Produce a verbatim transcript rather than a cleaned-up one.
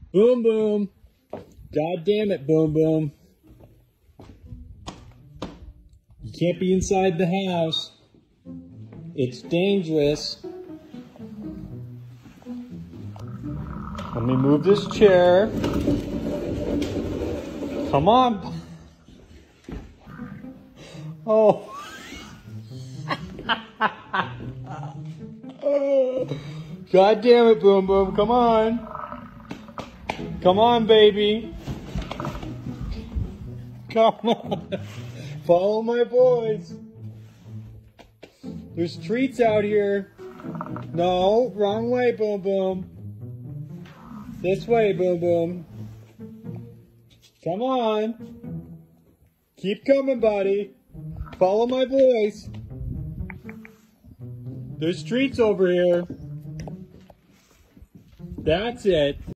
Boom boom. God damn it, boom boom. You can't be inside the house. It's dangerous. Let me move this chair. Come on. Oh. God damn it, boom boom. Come on. Come on, baby. Come on. Follow my voice. There's treats out here. No, wrong way, boom boom. This way, boom boom. Come on. Keep coming, buddy. Follow my voice. There's treats over here. That's it.